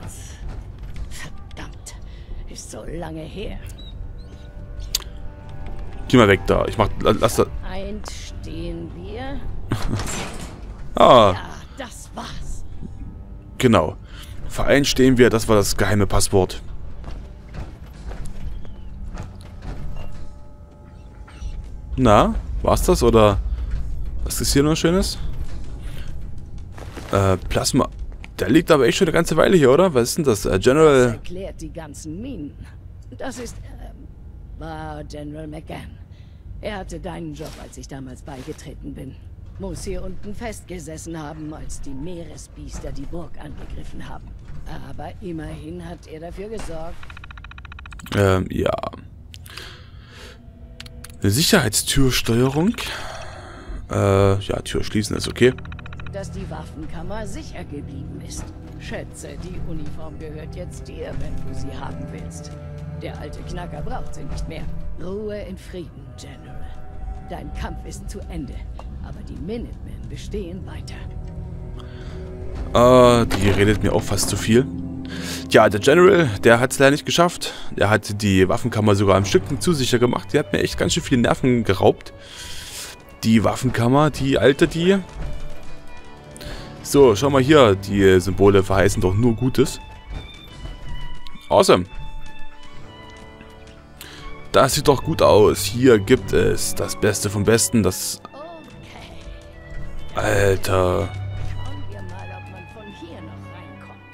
Verdammt. Ist so lange her. Geh mal weg da. Ich mach... Lass das... Einstehen wir. Ah. Ja, das war's. Genau. Verein stehen wir. Das war das geheime Passwort. Na? War's das oder... Was ist hier noch Schönes? Plasma... Der liegt aber echt schon eine ganze Weile hier, oder? Was ist denn das? General... Das erklärt die ganzen Minen. Das ist... war General McGann. Er hatte deinen Job, als ich damals beigetreten bin. Muss hier unten festgesessen haben, als die Meeresbiester die Burg angegriffen haben. Aber immerhin hat er dafür gesorgt. Ja. Eine Sicherheitstürsteuerung. Ja, Tür schließen ist okay. Dass die Waffenkammer sicher geblieben ist. Schätze, die Uniform gehört jetzt dir, wenn du sie haben willst. Der alte Knacker braucht sie nicht mehr. Ruhe in Frieden, General. Dein Kampf ist zu Ende, aber die Minutemen bestehen weiter. Die redet mir auch fast zu viel. Ja, der General, der hat es leider nicht geschafft. Der hat die Waffenkammer sogar ein Stückchen zu sicher gemacht. Die hat mir echt ganz schön viele Nerven geraubt. Die Waffenkammer, die alte, die... So, schau mal hier. Die Symbole verheißen doch nur Gutes. Awesome. Das sieht doch gut aus. Hier gibt es das Beste vom Besten. Das... Okay. Alter. Schauen wir mal, ob man von hier noch reinkommt.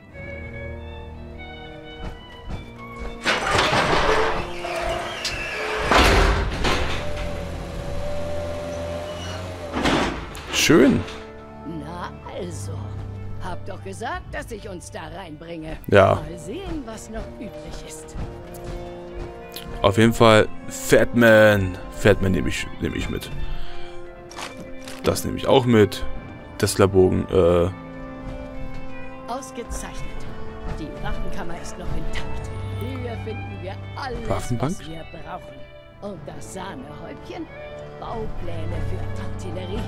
Schön. Na also. Hab doch gesagt, dass ich uns da reinbringe. Ja. Mal sehen, was noch übrig ist. Auf jeden Fall Fatman. Fatman nehme ich mit. Das nehme ich auch mit. Tesla-Bogen. Ausgezeichnet. Die Waffenkammer ist noch intakt. Hier finden wir alles, Waffenbank? was wir brauchen. Und das Sahnehäubchen? Baupläne für Artillerie.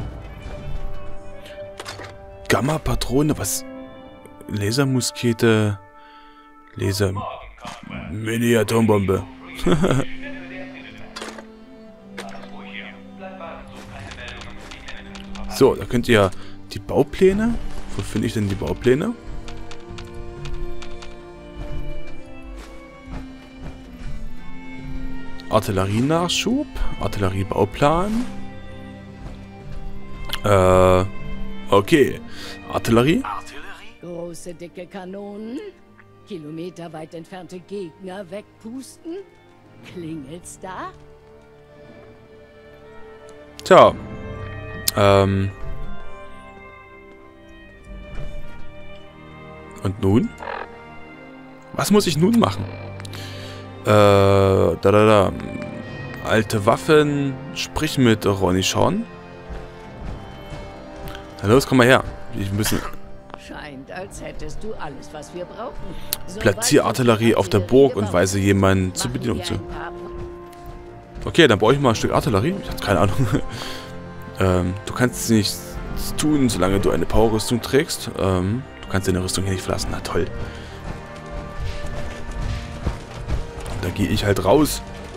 Gamma-Patrone, was? Lasermuskete. Laser... Mini-Atombombe. So, da könnt ihr die Baupläne. Wo finde ich denn die Baupläne? Artillerienachschub. Artilleriebauplan. Okay. Artillerie. Große, dicke Kanonen. Kilometerweit entfernte Gegner wegpusten. Klingelt's da? Tja. Und nun? Was muss ich nun machen? Alte Waffen. Sprich mit Ronny Sean. Na los, komm mal her. Ich müssen... Scheint, als hättest du alles, was wir brauchen. Platzier Artillerie auf der Burg und weise jemanden zur Bedienung zu. Okay, dann brauche ich mal ein Stück Artillerie. Ich habe keine Ahnung. Du kannst nichts tun, solange du eine Powerrüstung trägst. Du kannst deine Rüstung hier nicht verlassen. Na toll. Da gehe ich halt raus.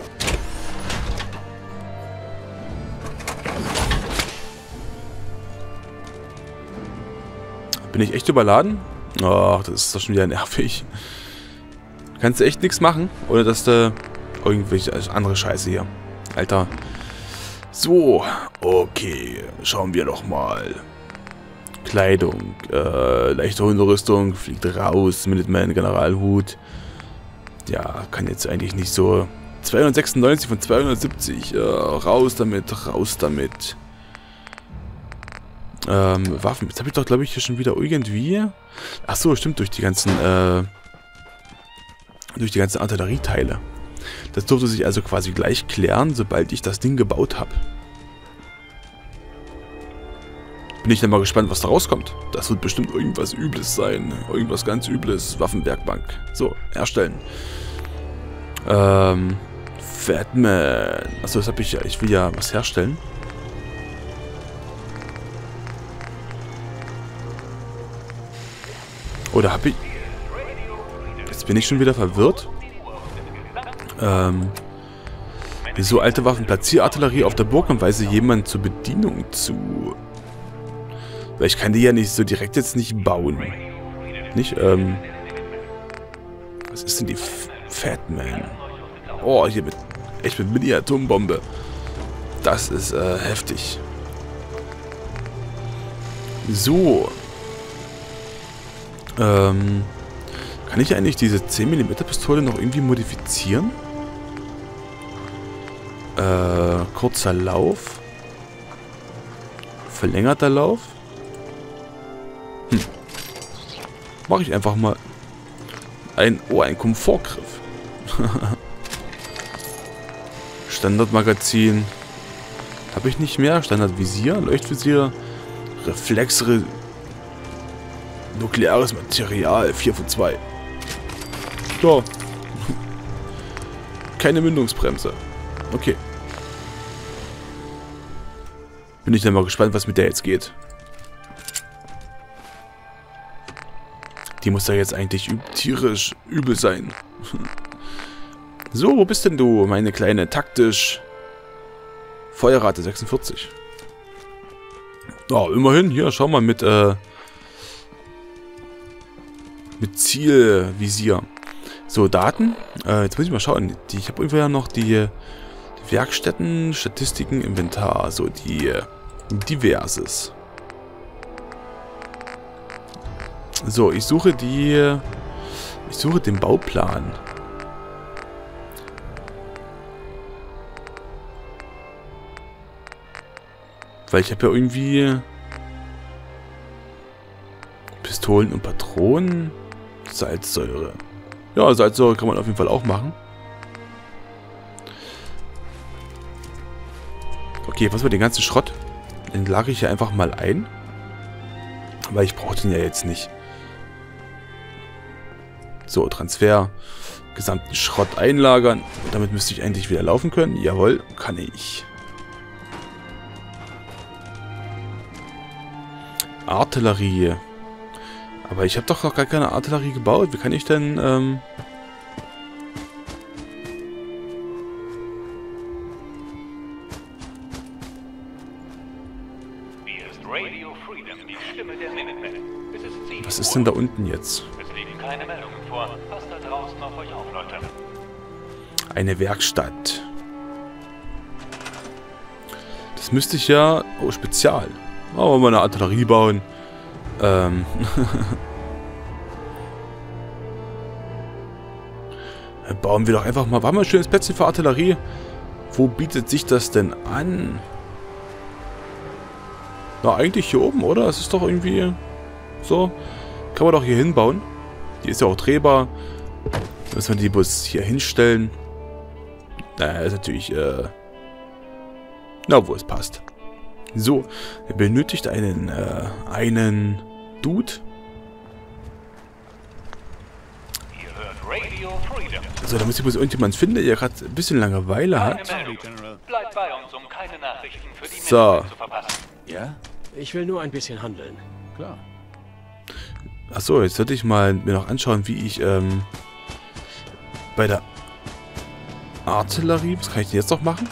Bin ich echt überladen? Ach, das ist doch schon wieder nervig. Kannst du echt nichts machen? Oder dass du irgendwelche andere Scheiße hier. Alter. So, okay. Schauen wir doch mal. Kleidung. Leichte Hunderüstung. Fliegt raus. Minuteman, Generalhut. Ja, kann jetzt eigentlich nicht so... 296 von 270. Raus damit, raus damit. Waffen. Jetzt habe ich doch, glaube ich, hier schon wieder irgendwie... Ach so, stimmt, durch die ganzen Artillerieteile. Das durfte sich also quasi gleich klären, sobald ich das Ding gebaut habe. Bin ich dann mal gespannt, was da rauskommt. Das wird bestimmt irgendwas Übles sein. Irgendwas ganz Übles. Waffenwerkbank. So, erstellen. Fatman. Achso, das habe ich ja. Ich will ja was herstellen. Oder habe ich... Jetzt bin ich schon wieder verwirrt. Wieso alte Waffen? Platzierartillerie auf der Burg und weise jemand zur Bedienung zu. Weil ich kann die ja nicht so direkt jetzt nicht bauen. Nicht, was ist denn die Fatman? Oh, hier mit echt mit Mini-Atombombe. Das ist heftig. So. Kann ich eigentlich diese 10 mm Pistole noch irgendwie modifizieren? Kurzer Lauf. Verlängerter Lauf. Mache ich einfach mal ein Komfortgriff. Standardmagazin. Habe ich nicht mehr. Standardvisier, Leuchtvisier, Reflex, nukleares Material, 4 von 2. So. Keine Mündungsbremse. Okay. Bin ich dann mal gespannt, was mit der jetzt geht. Die muss da jetzt eigentlich tierisch übel sein. So, wo bist denn du, meine kleine taktisch? Feuerrate 46. Oh, immerhin. Hier, schau mal mit Zielvisier. So, Daten. Jetzt muss ich mal schauen. Ich habe irgendwo ja noch die Werkstätten, Statistiken, Inventar. So, die Diverses. So, ich suche den Bauplan. Weil ich habe ja irgendwie Pistolen und Patronen, Salzsäure. Ja, Salzsäure kann man auf jeden Fall auch machen. Okay, was war den ganzen Schrott? Den lagere ich ja einfach mal ein. Weil ich brauche den ja jetzt nicht. So, Transfer. Gesamten Schrott einlagern. Und damit müsste ich endlich wieder laufen können. Jawohl, kann ich. Artillerie. Aber ich habe doch noch gar keine Artillerie gebaut. Wie kann ich denn, was ist denn da unten jetzt? Es liegen keine Meldungen vor. Passt da draußen auf euch auf, Leute. Eine Werkstatt. Das müsste ich ja... Oh, Spezial. Oh, mal eine Artillerie bauen. Bauen wir doch einfach mal... War mal ein schönes Plätzchen für Artillerie. Wo bietet sich das denn an? Na, eigentlich hier oben, oder? Es ist doch irgendwie... So. Kann man doch hier hinbauen. Die ist ja auch drehbar. Müssen wir die bloß hier hinstellen. Naja, ist natürlich, na, wo es passt. So. Er benötigt einen Dude. Ihr hört Radio Freedom. So, da muss ich bloß irgendjemand finden, der gerade ein bisschen Langeweile hat. Keine Meldung. Bleibt bei uns, um keine Nachrichten für die So. Menschen zu verpassen. Ja? Ich will nur ein bisschen handeln. Klar. Achso, jetzt sollte ich mal mir noch anschauen, wie ich bei der Artillerie, was kann ich denn jetzt noch machen?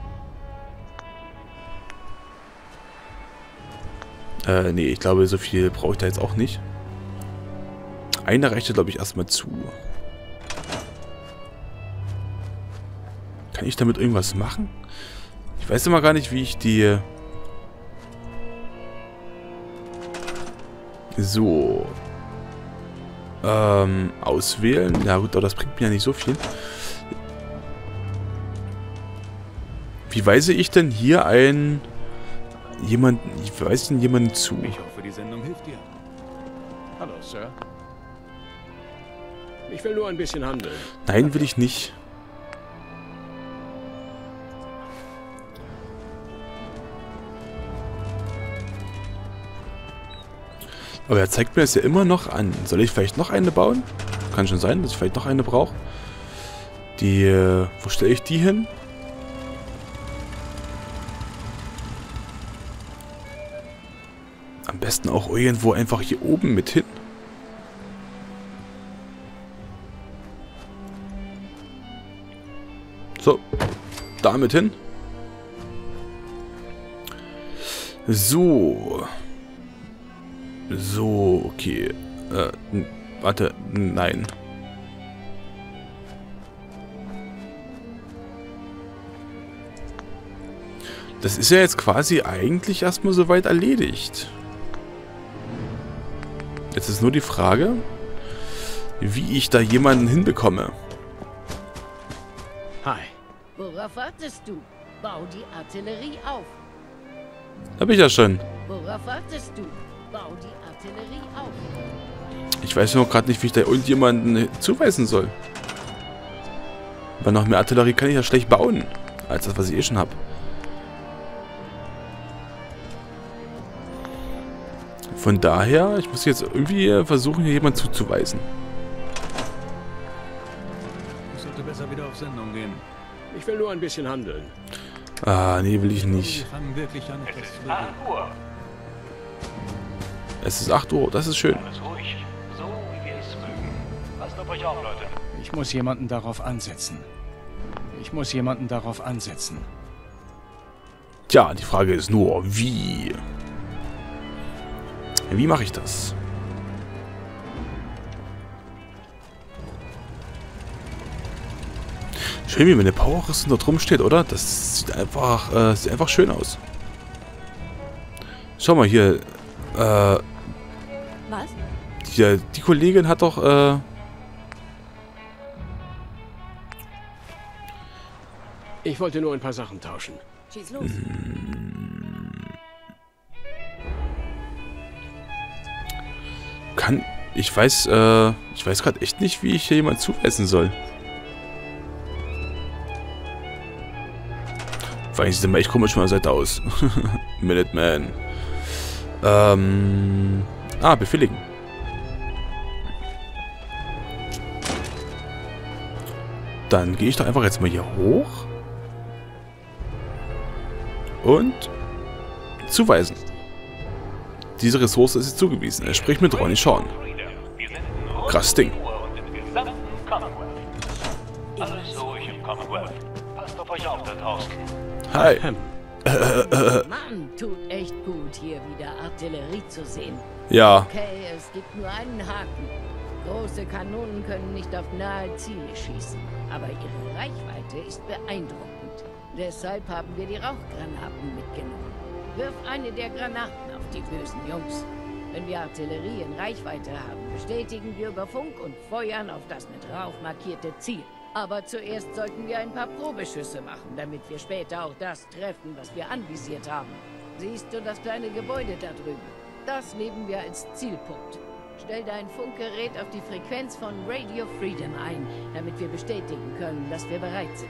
Nee, ich glaube, so viel brauche ich da jetzt auch nicht. Einer reicht, glaube ich, erstmal zu. Kann ich damit irgendwas machen? Ich weiß immer gar nicht, wie ich die... So. Auswählen. Ja gut, aber das bringt mir ja nicht so viel. Wie weise ich denn hier jemanden zu? Ich hoffe, die Sendung hilft dir. Hallo, Sir. Ich will nur ein bisschen handeln. Nein, will ich nicht. Aber er zeigt mir es ja immer noch an. Soll ich vielleicht noch eine bauen? Kann schon sein, dass ich vielleicht noch eine brauche. Die, wo stelle ich die hin? Am besten auch irgendwo einfach hier oben mit hin. So. Damit hin. So. So, okay. Warte, nein. Das ist ja jetzt quasi eigentlich erstmal soweit erledigt. Jetzt ist nur die Frage, wie ich da jemanden hinbekomme. Hi. Worauf wartest du? Bau die Artillerie auf. Hab ich ja schon. Worauf wartest du? Bau die Artillerie auf. Ich weiß nur gerade nicht, wie ich da irgendjemanden zuweisen soll. Aber noch mehr Artillerie kann ich ja schlecht bauen, als das, was ich eh schon habe. Von daher, ich muss jetzt irgendwie versuchen, hier jemanden zuzuweisen. Ich sollte besser wieder auf Sendung gehen. Ich will nur ein bisschen handeln. Ah, nee, will ich Wir nicht. fangen wirklich an, Es etwas ist zu 8 bewegen. Uhr. Es ist 8 Uhr, das ist schön. Alles ruhig. So, wie wir es mögen. Passt auf euch auf, Leute. Ich muss jemanden darauf ansetzen. Tja, die Frage ist nur, wie? Wie mache ich das? Schön, wie meine Powerrüstung da drum steht, oder? Das sieht einfach schön aus. Schau mal hier. Was? Die Kollegin hat doch, Ich wollte nur ein paar Sachen tauschen. Schieß los. ich weiß gerade echt nicht, wie ich hier jemand zuweisen soll. Vor allem sieht immer echt komisch von der Seite aus. Minuteman. Befehligen. Dann gehe ich doch einfach jetzt mal hier hoch. Und zuweisen. Diese Ressource ist jetzt zugewiesen. Er spricht mit Ronny Sean. Krass Ding. Alles ruhig im Commonwealth. Passt auf euch auf da draußen. Hi. Mann, tut echt gut, hier wieder Artillerie zu sehen. Ja. Okay, es gibt nur einen Haken. Große Kanonen können nicht auf nahe Ziele schießen, aber ihre Reichweite ist beeindruckend. Deshalb haben wir die Rauchgranaten mitgenommen. Wirf eine der Granaten auf die bösen Jungs. Wenn wir Artillerie in Reichweite haben, bestätigen wir über Funk und feuern auf das mit Rauch markierte Ziel. Aber zuerst sollten wir ein paar Probeschüsse machen, damit wir später auch das treffen, was wir anvisiert haben. Siehst du das kleine Gebäude da drüben? Das nehmen wir als Zielpunkt. Stell dein Funkgerät auf die Frequenz von Radio Freedom ein, damit wir bestätigen können, dass wir bereit sind.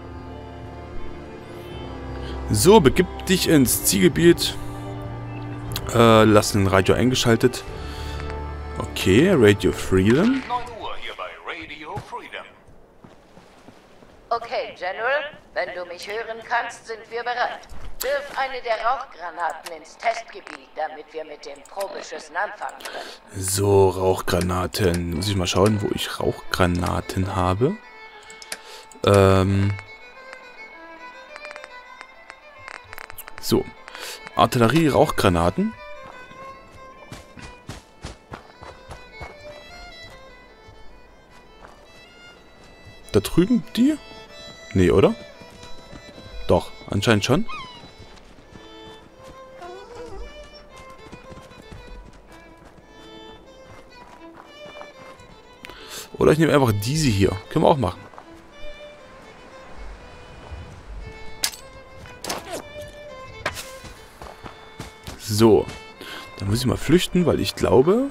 So, begib dich ins Zielgebiet. Lass den Radio eingeschaltet. Okay, Radio Freedom. 9 Uhr hier bei Radio Freedom. Okay, General, wenn du mich hören kannst, sind wir bereit. Wirf eine der Rauchgranaten ins Testgebiet, damit wir mit den Probeschüssen anfangen können. So, Rauchgranaten. Muss ich mal schauen, wo ich Rauchgranaten habe. So. Artillerie, Rauchgranaten. Da drüben die? Nee, oder? Doch, anscheinend schon. Oder ich nehme einfach diese hier. Können wir auch machen. So. Dann muss ich mal flüchten, weil ich glaube,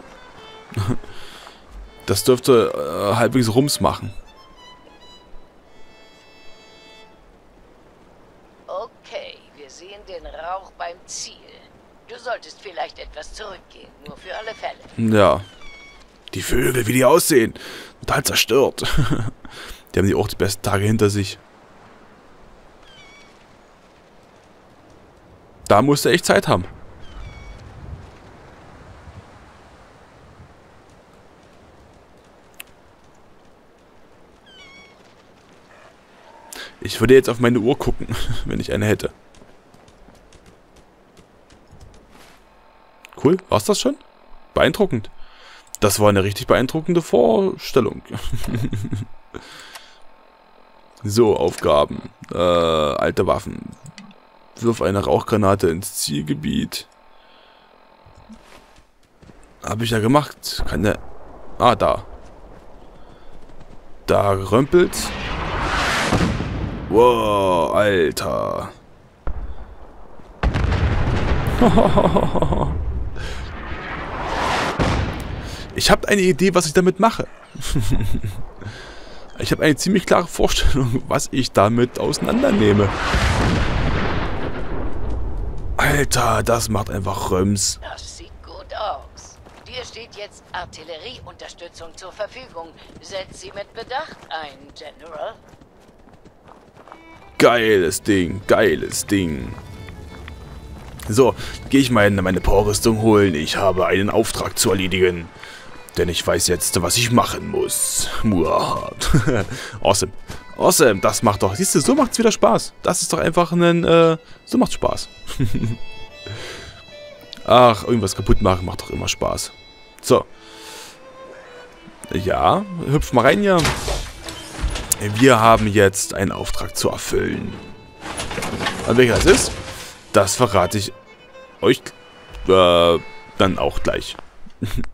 das dürfte halbwegs Rums machen. Okay, wir sehen den Rauch beim Ziel. Du solltest vielleicht etwas zurückgehen, nur für alle Fälle. Ja. Die Vögel, wie die aussehen. Total zerstört. Die haben auch die besten Tage hinter sich. Da musst du echt Zeit haben. Ich würde jetzt auf meine Uhr gucken, wenn ich eine hätte. Cool, war's das schon? Beeindruckend. Das war eine richtig beeindruckende Vorstellung. So, Aufgaben. Alte Waffen. Wirf eine Rauchgranate ins Zielgebiet. Habe ich ja gemacht. Kann der... Ah, da. Da römpelt. Wow, Alter. Ich habe eine Idee, was ich damit mache. Ich habe eine ziemlich klare Vorstellung, was ich damit auseinandernehme. Alter, das macht einfach Röms. Das sieht gut aus. Dir steht jetzt Artillerieunterstützung zur Verfügung. Setz sie mit Bedacht ein, General. Geiles Ding, geiles Ding. So, gehe ich mal meine Powerrüstung holen. Ich habe einen Auftrag zu erledigen. Denn ich weiß jetzt, was ich machen muss. Awesome. Awesome, das macht doch... Siehst du, so macht's wieder Spaß. Das ist doch einfach ein... so macht's Spaß. Ach, irgendwas kaputt machen macht doch immer Spaß. So. Ja, hüpf mal rein hier. Wir haben jetzt einen Auftrag zu erfüllen. Und welcher das ist, das verrate ich euch dann auch gleich.